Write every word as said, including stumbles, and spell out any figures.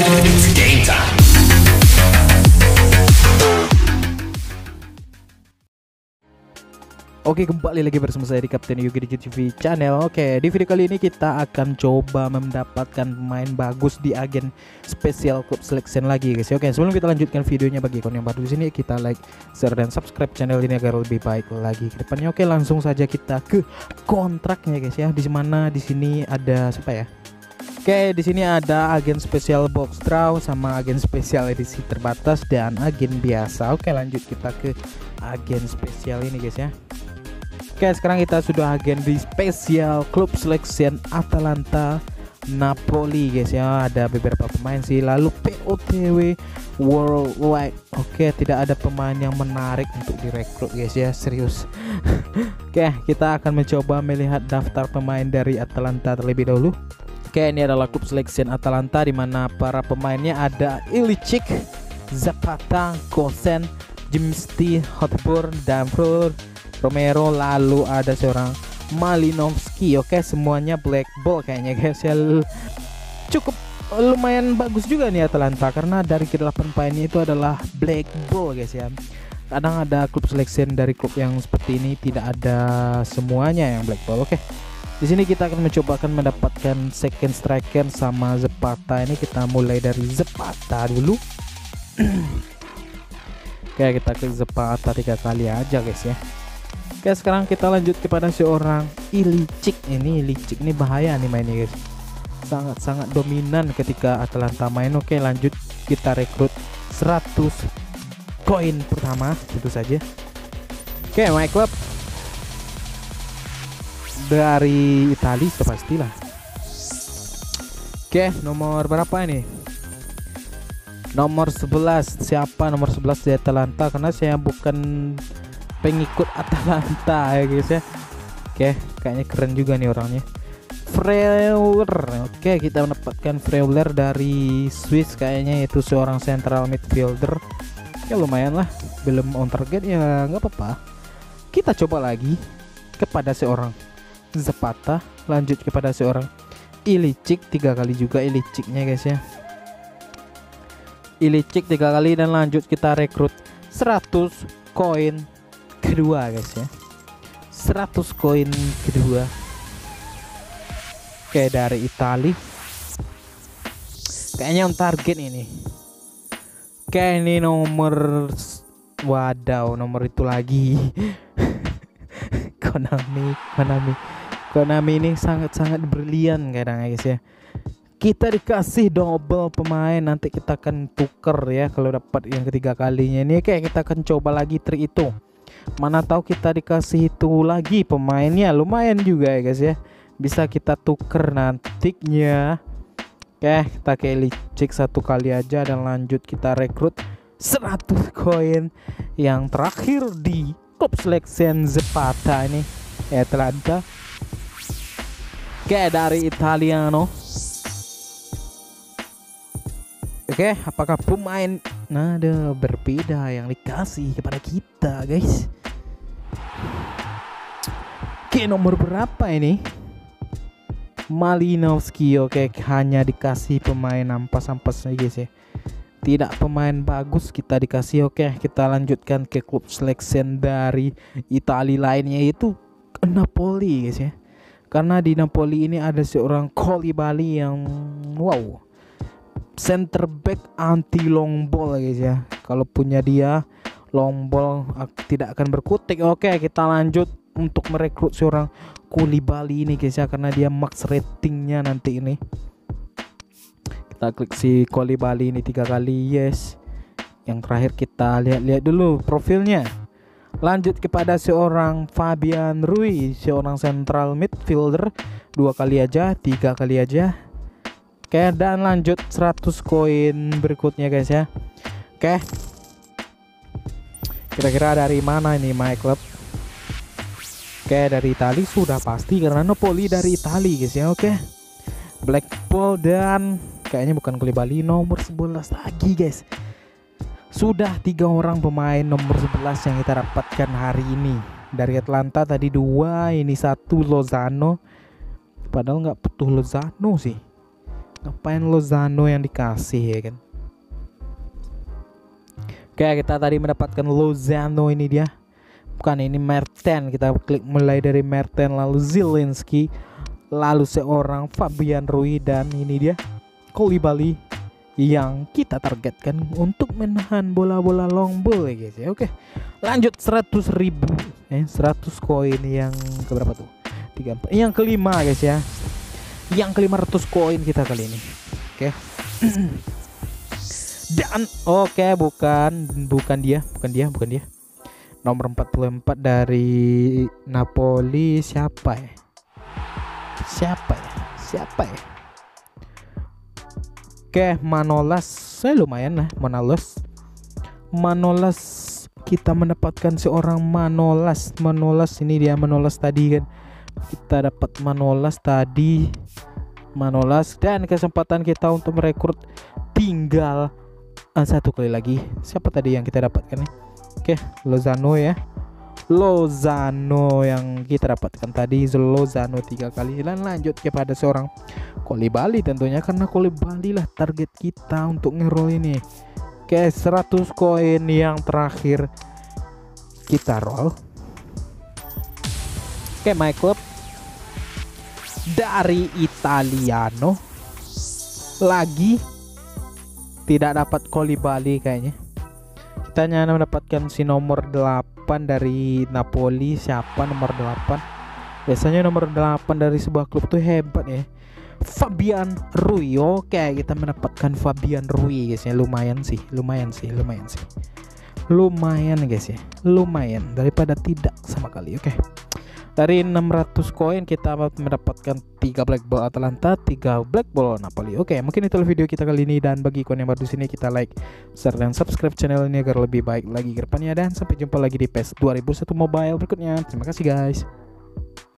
It's game time. Oke, kembali lagi bersama saya di Kapten Yugi di T V Channel. Oke, di video kali ini kita akan coba mendapatkan pemain bagus di agen spesial klub selection lagi, guys. Oke, sebelum kita lanjutkan videonya, bagi kalian yang baru di sini, kita like, share, dan subscribe channel ini agar lebih baik lagi ke depannya. Oke, langsung saja kita ke kontraknya, guys ya. Di mana di sini ada siapa ya? Oke, di sini ada agen spesial box draw sama agen spesial edisi terbatas dan agen biasa. Oke, lanjut kita ke agen spesial ini, guys ya. Oke, sekarang kita sudah agen di spesial klub selection Atalanta Napoli, guys ya. Ada beberapa pemain sih. Lalu P O T W Worldwide. Oke, tidak ada pemain yang menarik untuk direkrut, guys ya, serius. Oke, kita akan mencoba melihat daftar pemain dari Atalanta terlebih dahulu. Oke, ini adalah klub selection Atalanta di mana para pemainnya ada Ilicic, Zapata, Kosen, Jimsti, Hotspur, Danford, Romero, lalu ada seorang Malinovski. Oke, semuanya black ball kayaknya, guys ya. Cukup lumayan bagus juga nih Atalanta karena dari kedelapan pemainnya itu adalah black ball, guys ya. Kadang ada klub selection dari klub yang seperti ini tidak ada semuanya yang black ball. Oke, di sini kita akan mencoba akan mendapatkan second striker sama Zapata. Ini kita mulai dari Zapata dulu. Oke, kita ke Zapata tiga kali aja, guys ya. Oke, sekarang kita lanjut kepada seorang Ilicic. Ini Ilicic ini bahaya nih mainnya, guys. Sangat-sangat dominan ketika Atalanta main. Oke, lanjut kita rekrut seratus koin pertama, itu saja. Oke, my club dari Italia pastilah. Oke, nomor berapa ini? Nomor sebelas. Siapa nomor sebelas di Atalanta? Karena saya bukan pengikut Atalanta ya, guys ya. Oke, kayaknya keren juga nih orangnya. Freuler. Oke, kita mendapatkan Freuler dari Swiss, kayaknya itu seorang central midfielder. Ya lumayan lah, belum on target ya, nggak apa-apa. Kita coba lagi kepada seorang Zapata, lanjut kepada seorang Ilicic tiga kali juga Ilicicnya, guys ya. Ilicic tiga kali dan lanjut kita rekrut seratus koin kedua, guys ya. seratus koin kedua. Oke, dari Itali. Kayaknya on target ini. Oke, ini nomor, wadaw, nomor itu lagi. Konami, Konami. Konami ini sangat-sangat brilian kadang, guys ya. Kita dikasih double pemain, nanti kita akan tuker ya kalau dapat yang ketiga kalinya ini. Kayak kita akan coba lagi trik itu. Mana tahu kita dikasih itu lagi pemainnya, lumayan juga ya, guys ya. Bisa kita tuker nantinya. Oke, kita ke Ilicic satu kali aja dan lanjut kita rekrut seratus koin yang terakhir di klub selection Zapata ini ya, Atalanta. Oke, dari Italiano. Oke, apakah pemain nada berbeda yang dikasih kepada kita, guys? Oke, nomor berapa ini? Malinovski. Oke, hanya dikasih pemain ampas-ampas saja, guys ya. Tidak pemain bagus kita dikasih. Oke, kita lanjutkan ke klub selection dari Italia lainnya, yaitu Napoli, guys ya. Karena di Napoli ini ada seorang Koulibaly yang wow, center back anti long ball, guys ya. Kalau punya dia long ball tidak akan berkutik. Oke, kita lanjut untuk merekrut seorang Koulibaly ini, guys ya, karena dia max ratingnya nanti ini. Kita klik si Koulibaly ini tiga kali, yes. Yang terakhir kita lihat-lihat dulu profilnya. Lanjut kepada seorang Fabian Ruiz, seorang central midfielder, dua kali aja, tiga kali aja. Oke, dan lanjut seratus koin berikutnya, guys ya. Oke, kira-kira dari mana ini my club? Oke, dari Italia sudah pasti karena Napoli dari Italia, guys ya. Oke, Blackpool dan kayaknya bukan Koulibaly, nomor sebelas lagi, guys. Sudah tiga orang pemain nomor sebelas yang kita dapatkan hari ini. Dari Atlanta tadi dua, ini satu Lozano. Padahal nggak butuh Lozano sih. Ngapain Lozano yang dikasih ya kan? Oke, kita tadi mendapatkan Lozano, ini dia. Bukan, ini Mertens. Kita klik mulai dari Mertens, lalu Zielinski, lalu seorang Fabian Ruiz, dan ini dia Koulibaly yang kita targetkan untuk menahan bola-bola long ball ya guys ya. Oke, lanjut seratus ribu eh seratus koin yang keberapa tuh? tiga puluh empat. Yang kelima guys ya. Yang ke lima ratus koin kita kali ini. Oke. Dan oke okay, bukan bukan dia, bukan dia, bukan dia. Nomor empat puluh empat dari Napoli, siapa ya? Siapa ya? Siapa ya? Oke, okay, Manolas. Saya lumayan lah, Manolas. Manolas, kita mendapatkan seorang Manolas. Manolas ini dia, Manolas tadi kan. Kita dapat Manolas tadi. Manolas, dan kesempatan kita untuk merekrut tinggal uh, satu kali lagi. Siapa tadi yang kita dapatkan nih? Oke, Lozano ya. Lozano yang kita dapatkan tadi, Lozano tiga kali. Dan lanjut kepada seorang Koulibaly tentunya, karena Koulibaly lah target kita untuk ngeroll ini. Oke, seratus koin yang terakhir kita roll. Oke, my club dari Italiano lagi tidak dapat Koulibaly kayaknya. Kita hanya mendapatkan si nomor delapan dari Napoli. Siapa nomor delapan? Biasanya nomor delapan dari sebuah klub tuh hebat ya. Fabian Ruiz. Oke, kita mendapatkan Fabian Ruiz guys ya. Lumayan sih, lumayan sih, lumayan sih. Lumayan guys ya. Lumayan daripada tidak sama kali. Oke. Dari enam ratus koin kita mendapatkan tiga black ball Atalanta, tiga black ball Napoli. Oke, mungkin itu video kita kali ini, dan bagi kalian yang baru di sini, kita like, share, dan subscribe channel ini agar lebih baik lagi ke depannya, dan sampai jumpa lagi di PES dua ribu satu Mobile berikutnya. Terima kasih guys.